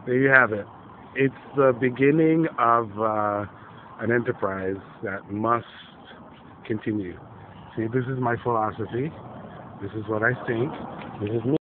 There you have it. It's the beginning of an enterprise that must continue. See, this is my philosophy. This is what I think. This is me.